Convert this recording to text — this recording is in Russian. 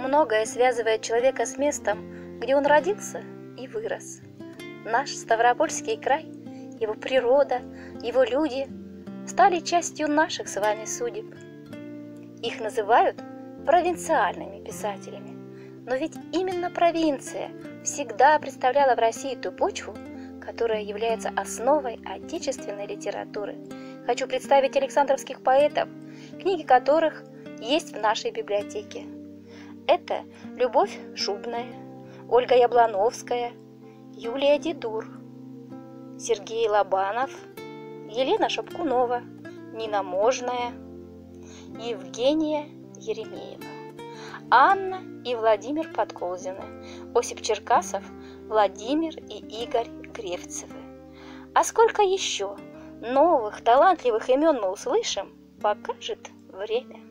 Многое связывает человека с местом, где он родился и вырос. Наш Ставропольский край, его природа, его люди стали частью наших с вами судеб. Их называют провинциальными писателями. Но ведь именно провинция всегда представляла в России ту почву, которая является основой отечественной литературы. Хочу представить александровских поэтов, книги которых есть в нашей библиотеке. Это Любовь Шубная, Ольга Яблоновская, Юлия Дидур, Сергей Лобанов, Елена Шапкунова, Нина Можная, Евгения Еремеева, Анна и Владимир Подколзины, Осип Черкасов, Владимир и Игорь Гревцевы. А сколько еще новых талантливых имен мы услышим, покажет время.